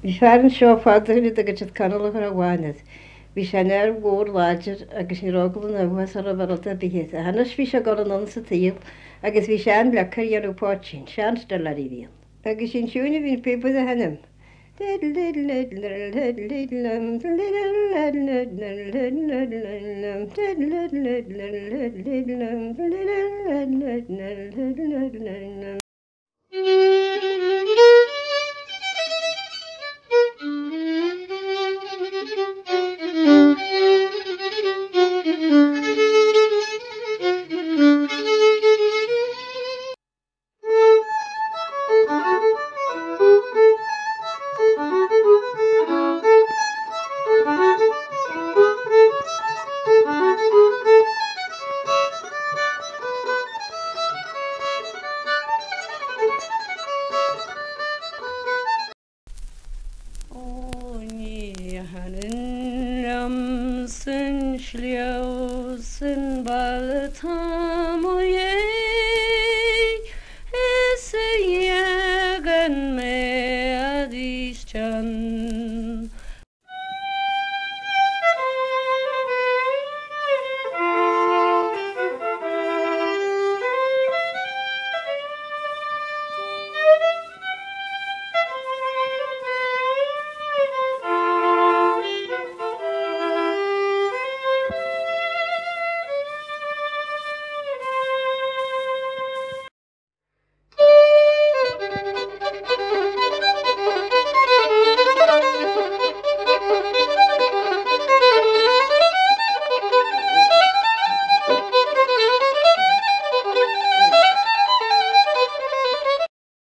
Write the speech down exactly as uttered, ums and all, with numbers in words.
Bhí fearan seo fádaine agus it canal ar a bháinad. Bhí sé near mhór láidir agus ní rágal an bhas ar a bharalta bíhéad. A hanas bhí se gal an an sa tíal agus bhí sean lechar ar páin, sean de larí bhíon. Agus sin siúna bhín pépad a hanam. Sin sleo sin balatan